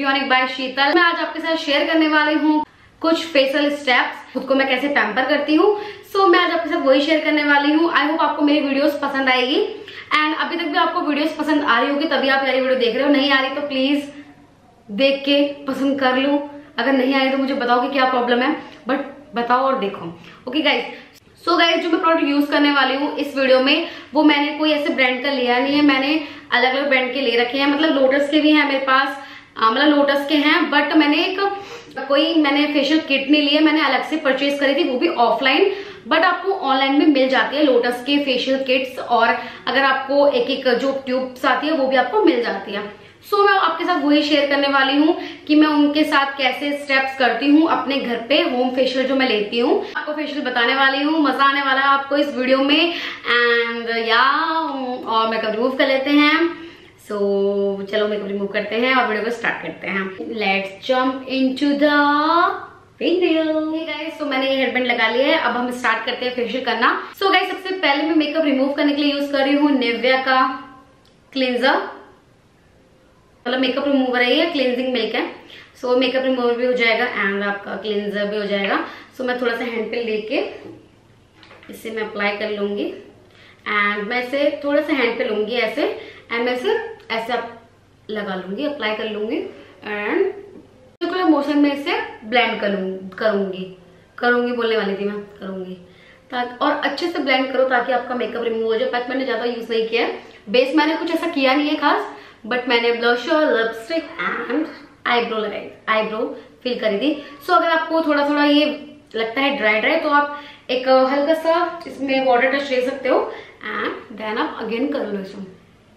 Everyone, bye शीतल। मैं आज आपके साथ शेयर करने वाली हूँ कुछ फेशियल स्टेप्स, खुद को मैं कैसे पैम्पर करती हूँ। सो मैं आज आपके साथ वही शेयर करने वाली हूँ। आई होप आपको मेरी वीडियोस पसंद आएगी एंड अभी तक भी आपको वीडियोस पसंद आ रही होगी तभी आप मेरी वीडियो देख रहे हो। नहीं आ रही तो प्लीज देख के पसंद कर लो। अगर नहीं आ रही तो मुझे बताओ कि क्या प्रॉब्लम है, बट बताओ और देखो। ओके गाइज, सो गाइज जो मैं प्रोडक्ट यूज करने वाली हूँ इस वीडियो में वो मैंने कोई ऐसे ब्रांड का लिया नहीं है, मैंने अलग अलग ब्रांड के ले रखे हैं। मतलब लोटस के भी हैं मेरे पास, मतलब लोटस के हैं, बट मैंने फेशियल किट नहीं लिए, मैंने अलग से परचेज करी थी, वो भी ऑफलाइन। बट आपको ऑनलाइन में मिल जाती है लोटस के फेशियल किट्स, और अगर आपको एक एक जो ट्यूब्स आती है वो भी आपको मिल जाती है। सो मैं आपके साथ वही शेयर करने वाली हूँ कि मैं उनके साथ कैसे स्टेप्स करती हूँ अपने घर पे होम फेशियल जो मैं लेती हूँ। आपको फेशियल बताने वाली हूँ, मजा आने वाला है आपको इस वीडियो में। एंड और मेकअप रिमूव कर लेते हैं। सो चलो मेकअप रिमूव करते हैं और वीडियो को स्टार्ट करते हैं। Let's jump into the video. Guys, so मैंने ये हेयरबैंड लगा लिया है, अब हम स्टार्ट करते हैं फेशियल करना। सो गाइस, सबसे पहले मैं मेकअप रिमूव करने के लिए यूज कर रही हूँ निविया का क्लींजर, मतलब मेकअप रिमूवर है ये, क्लींजिंग मिल्क है। सो मेकअप रिमूवर भी हो जाएगा एंड आपका क्लींजर भी हो जाएगा। सो मैं थोड़ा सा हैंड पे लेके इसे मैं अप्लाई कर लूंगी एंड मैं इसे थोड़ा सा हैंड पे लूंगी ऐसे, एंड मैं इसे ऐसे लगा लूंगी, अप्लाई कर लूंगी एंड मोशन में इसे ब्लेंड करूंगी बोलने वाली थी मैं, करूंगी ताकि और अच्छे से ब्लेंड करो ताकि आपका मेकअप रिमूव हो जाए। पैक मैंने ज्यादा यूज नहीं किया है, बेस मैंने कुछ ऐसा किया नहीं है खास, बट मैंने ब्लशर, लिपस्टिक एंड आईब्रो लगाई, आईब्रो फिल करी थी। सो अगर आपको थोड़ा थोड़ा ये लगता है ड्राई तो आप एक हल्का सा इसमें वाटर टच ले सकते हो एंड देन आप अगेन कर लो इसे।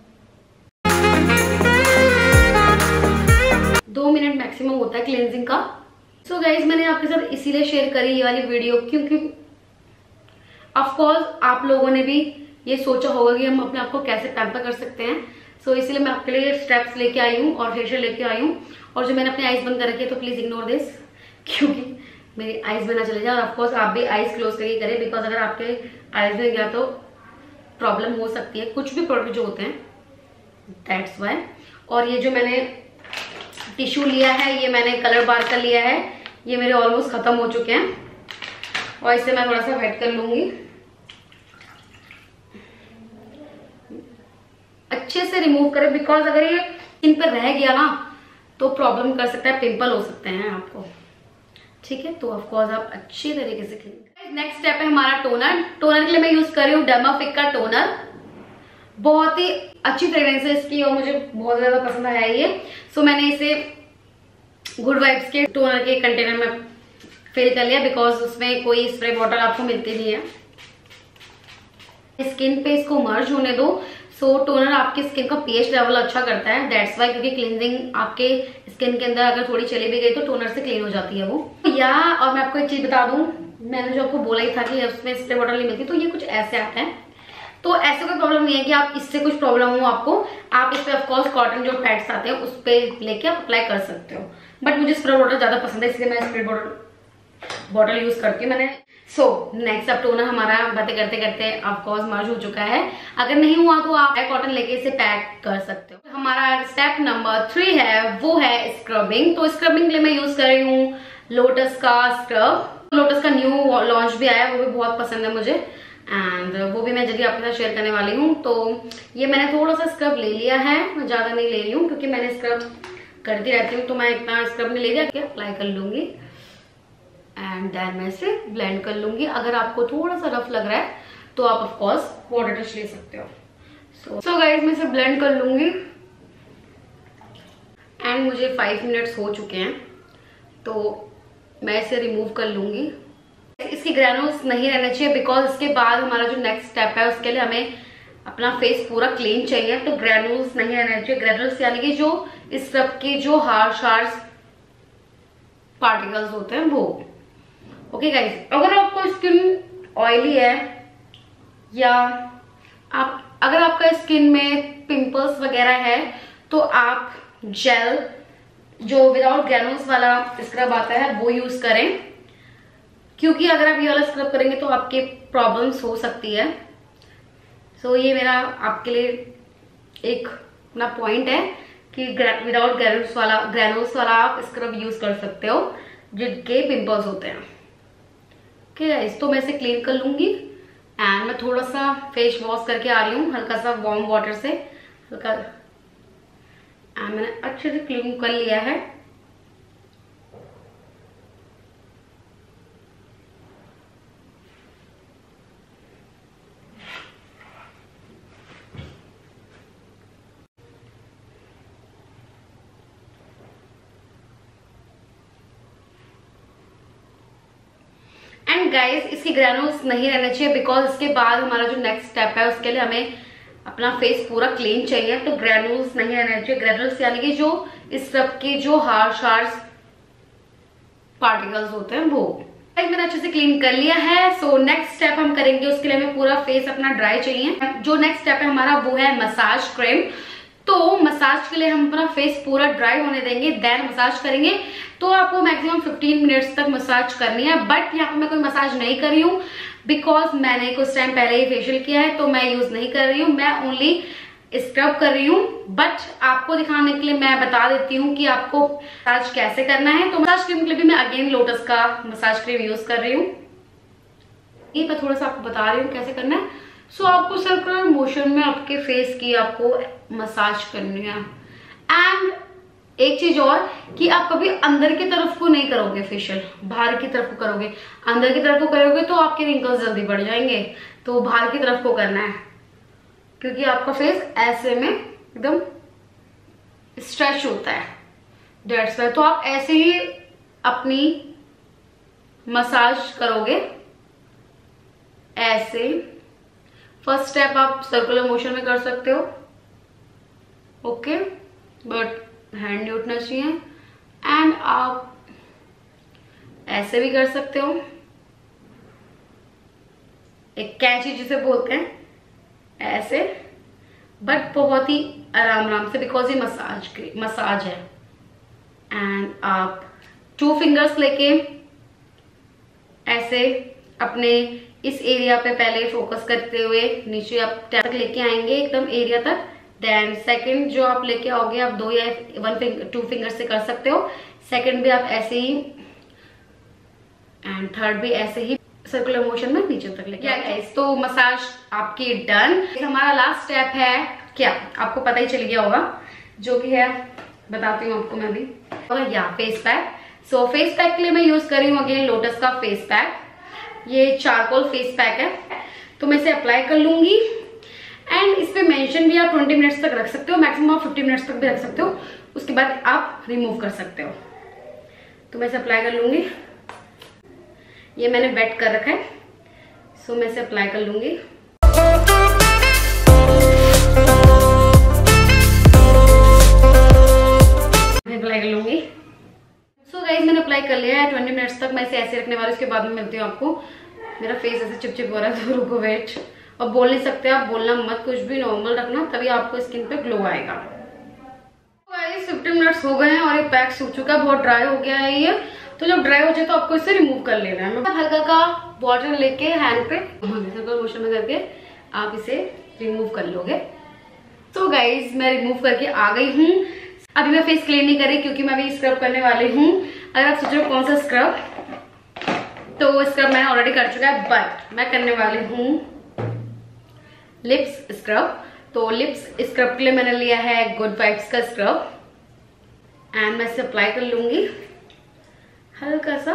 2 मिनट मैक्सिमम होता है क्लेंजिंग का। सो गाइज, मैंने आपके साथ इसीलिए शेयर करी ये वाली वीडियो क्योंकि ऑफकोर्स आप लोगों ने भी ये सोचा होगा कि हम अपने आप को कैसे पैम्पर कर सकते हैं। सो इसलिए मैं आपके लिए स्टेप्स लेके आई हूँ और फेशियल लेके आई हूँ। और जो मैंने अपनी आईज बंद कर रखी है तो प्लीज इग्नोर दिस, क्योंकि मेरी आईज में ना चले जाए। और ऑफकोर्स आप भी आईज क्लोज करके करें, बिकॉज अगर आपके आईज में गया तो प्रॉब्लम हो सकती है, कुछ भी प्रोडक्ट जो होते हैं, दैट्स वाई। और ये जो मैंने टिश्यू लिया है ये मैंने कलर बार का लिया है, ये मेरे ऑलमोस्ट खत्म हो चुके हैं और इसे मैं थोड़ा सा वेट कर लूंगी, अच्छे से रिमूव करें, बिकॉज अगर ये इन पर रह गया ना तो प्रॉब्लम कर सकता है, पिंपल हो सकते हैं आपको, ठीक है। तो ऑफकोर्स आप अच्छी तरीके से क्लीन। नेक्स्ट स्टेप है हमारा टोनर। टोनर के लिए मैं यूज कर रही हूँ डर्माफिक का टोनर, बहुत ही अच्छी फ्रेग्रेंस है इसकी और मुझे बहुत ज्यादा पसंद आया ये। सो मैंने इसे गुड वाइब्स के टोनर के कंटेनर में फिल कर लिया, बिकॉज उसमें कोई स्प्रे बॉटल आपको मिलती नहीं है। स्किन पे इसको मर्ज होने दो। सो टोनर आपकी स्किन का पीएच लेवल अच्छा करता है, दैट्स वाई, क्योंकि क्लींजिंग आपके स्किन के अंदर अगर थोड़ी चली भी गई तो टोनर से क्लीन हो जाती है वो। और मैं आपको एक चीज बता दूं, मैंने जो आपको बोला ही था कि उसमें स्प्रे बॉटल नहीं मिलती, तो ये कुछ ऐसे आता है। तो ऐसे कोई प्रॉब्लम नहीं है कि आप इससे कुछ प्रॉब्लम हो आपको, आप इस पे ऑफकोर्स कॉटन जो पैड्स आते हैं उस पे लेके आप अप्लाई कर सकते हो, बट मुझे स्प्रे बॉटल ज्यादा पसंद है इसलिए मैं स्प्रे बॉटल यूज करती हूँ मैंने। सो नेक्स्ट अब टोनर हमारा बातें करते करते ऑफकोर्स मर्ज हो चुका है। अगर नहीं हुआ तो आप कॉटन लेके इसे पैक कर सकते हो। हमारा स्टेप नंबर 3 है, वो है स्क्रबिंग। तो स्क्रबिंग के लिए मैं यूज कर रही हूँ लोटस का स्क्रब। लोटस का न्यू लॉन्च भी आया, वो भी बहुत पसंद है मुझे एंड वो भी मैं जल्दी आपके साथ शेयर करने वाली हूँ। तो ये मैंने थोड़ा सा स्क्रब ले लिया है, मैं ज्यादा नहीं ले रही हूँ क्योंकि मैंने स्क्रब करती रहती हूँ, तो मैं इतना स्क्रब नहीं ले लिया, अप्लाई कर लूंगी एंड देन मैं इसे ब्लेंड कर लूंगी। अगर आपको थोड़ा सा रफ लग रहा है तो आप ऑफकोर्स वाटर टच ले सकते हो। सो गाइज, मैं इसे ब्लेंड कर लूंगी एंड मुझे 5 मिनट्स हो चुके हैं, तो मैं इसे रिमूव कर लूंगी। इसकी ग्रैनुल्स नहीं रहने चाहिए, बिकॉज इसके बाद हमारा जो नेक्स्ट स्टेप है उसके लिए हमें अपना फेस पूरा क्लीन चाहिए, तो ग्रैनुल्स नहीं रहने चाहिए। ग्रैनुल्स यानी कि जो स्क्रब के जो हार्श पार्टिकल्स होते हैं वो। ओके गाइस, अगर आपको स्किन ऑयली है या अगर आपका स्किन में पिंपल्स वगैरह है तो आप जेल जो विदाउट ग्रैनुल्स वाला स्क्रब आता है वो यूज करें, क्योंकि अगर आप ये वाला स्क्रब करेंगे तो आपके प्रॉब्लम्स हो सकती है। सो ये मेरा आपके लिए एक अपना पॉइंट है कि विदाउट ग्रेनुल्स वाला आप स्क्रब यूज कर सकते हो जिनके पिंपल्स होते हैं। ओके गाइस, तो मैं इसे क्लीन कर लूंगी एंड मैं थोड़ा सा फेस वॉश करके आ रही हूँ हल्का सा वार्म वाटर से, हल्का, एंड मैंने अच्छे से क्लीन कर लिया है। एंड गाइस, इसकी ग्रेनुल्स नहीं रहने चाहिए बिकॉज इसके बाद हमारा जो नेक्स्ट स्टेप है उसके लिए हमें अपना फेस पूरा क्लीन चाहिए, तो ग्रेनुल्स नहीं रहने चाहिए। ग्रेनुल्स यानी कि जो स्क्रब के जो हार्श पार्टिकल्स होते हैं वो। मैंने अच्छे से क्लीन कर लिया है। सो नेक्स्ट स्टेप हम करेंगे, उसके लिए हमें पूरा फेस अपना ड्राई चाहिए। जो नेक्स्ट स्टेप है हमारा वो है मसाज क्रीम। तो मसाज के लिए हम अपना फेस पूरा ड्राई होने देंगे, देन मसाज करेंगे। तो आपको मैक्सिमम 15 मिनट्स तक मसाज करनी है, बट यहाँ पे मैं कोई मसाज नहीं कर रही हूँ बिकॉज मैंने कुछ टाइम पहले ही फेशियल किया है, तो मैं यूज नहीं कर रही हूँ, मैं ओनली स्क्रब कर रही हूँ। बट आपको दिखाने के लिए मैं बता देती हूँ कि आपको मसाज कैसे करना है। तो मसाज क्रीम के लिए भी मैं अगेन लोटस का मसाज क्रीम यूज कर रही हूँ। ये मैं थोड़ा सा आपको बता रही हूँ कैसे करना है। सो आपको सर्कुलर मोशन में आपके फेस की आपको मसाज करनी है। एंड एक चीज और कि आप कभी अंदर की तरफ को नहीं करोगे फेशियल, बाहर की तरफ को करोगे। अंदर की तरफ को करोगे तो आपके रिंकल्स जल्दी बढ़ जाएंगे, तो बाहर की तरफ को करना है क्योंकि आपका फेस ऐसे में एकदम स्ट्रेच होता है, डेट्स वाई। तो आप ऐसे ही अपनी मसाज करोगे ऐसे। फर्स्ट स्टेप आप सर्कुलर मोशन में कर सकते हो, ओके, बट हैंड नहीं उठना चाहिए। एंड आप ऐसे भी कर सकते हो, एक कैंची जिसे बोलते हैं, ऐसे, बट बहुत ही आराम से बिकॉज ये मसाज है। एंड आप 2 फिंगर्स लेके ऐसे अपने इस एरिया पे पहले फोकस करते हुए नीचे आप टैप तक लेके आएंगे एकदम एरिया तक। देन सेकंड जो आप लेके आओगे आप 2 या 2 फिंगर से कर सकते हो। सेकंड भी आप ऐसे ही एंड थर्ड भी ऐसे ही सर्कुलर मोशन में नीचे तक लेके आएंगे। तो मसाज आपकी डन। हमारा लास्ट स्टेप है क्या, आपको पता ही चल गया होगा, जो कि है बताती हूँ आपको मैं भी, या face pack. So face pack के लिए मैं यूज कर रही हूँ अगेन लोटस का फेस पैक। ये चारकोल फेस पैक है, तो मैं इसे अप्लाई कर लूंगी। एंड इस पे मेंशन भी आप 20 मिनट्स तक रख सकते हो, मैक्सिमम आप 50 मिनट्स तक भी रख सकते हो, उसके बाद आप रिमूव कर सकते हो। तो मैं इसे अप्लाई कर लूंगी। ये मैंने वेट कर रखा है, सो मैं इसे अप्लाई कर लूंगी। अप्लाई कर लूंगी। सो गाइस, मैंने अप्लाई कर लिया है 20 मिनट्स तक। मैं इसे ऐसे रखने वाली, उसके बाद में मिलती हूँ आपको। मेरा फेस ऐसे चिपचिप हो रहा है, तो रुको वेट। और बोल नहीं सकते आप, बोलना मत, कुछ भी नॉर्मल रखना, तभी आपको स्किन पे ग्लो आएगा। गाइस 15 मिनट्स हो गए हैं और ये पैक सूख चुका है, बहुत ड्राई हो गया है ये। तो जब ड्राई हो जाए तो आपको इसे रिमूव कर लेना है। मैं हल्का का वाटर लेके हैंड पे सर्कुलर मोशन में करके आप इसे रिमूव कर लोगे। तो गाइज मैं रिमूव करके आ गई हूँ। अभी मैं फेस क्लीन नहीं कर रही क्योंकि मैं अभी स्क्रब करने वाली हूँ। अगर आप सोच रहे हो कौन सा स्क्रब, तो स्क्रब मैंने ऑलरेडी कर चुका है, बट मैं करने वाली हूँ लिप्स स्क्रब। तो लिप्स स्क्रब के लिए मैंने लिया है गुड वाइब्स का स्क्रब एंड मैं इसे अप्लाई कर लूंगी हल्का सा।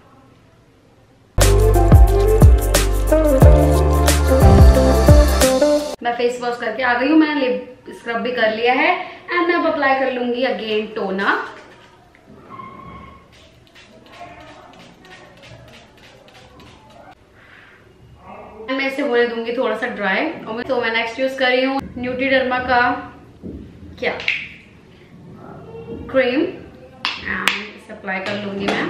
मैं फेस वॉश करके आ गई हूँ, मैंने लिप स्क्रब भी कर लिया है एंड मैं अब अप्लाई कर लूंगी अगेन टोनर। मैं इसे होने दूंगी थोड़ा सा ड्राई। तो मैं नेक्स्ट यूज कर रही हूँ न्यूट्रीडर्मा का क्या क्रीम एंड इसे अप्लाई कर लूंगी मैं।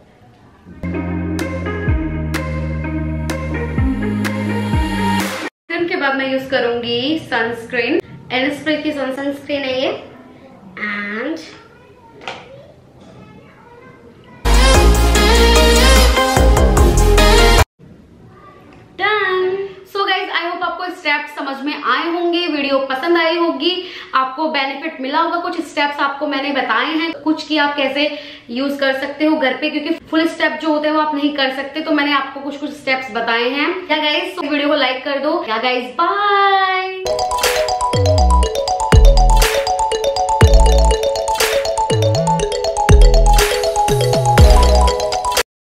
के बाद मैं यूज करूंगी सनस्क्रीन, इनस्प्रे की सनस्क्रीन है ये एंड स्टेप्स समझ में आए होंगे, वीडियो पसंद आई होगी, आपको बेनिफिट मिला होगा। कुछ स्टेप्स आपको मैंने बताए हैं, कुछ की आप कैसे यूज कर सकते हो घर पे, क्योंकि फुल स्टेप जो होते हैं वो आप नहीं कर सकते, तो मैंने आपको कुछ स्टेप्स बताए हैं। क्या गाइस, वीडियो को लाइक कर दो। क्या गाइस, बाय।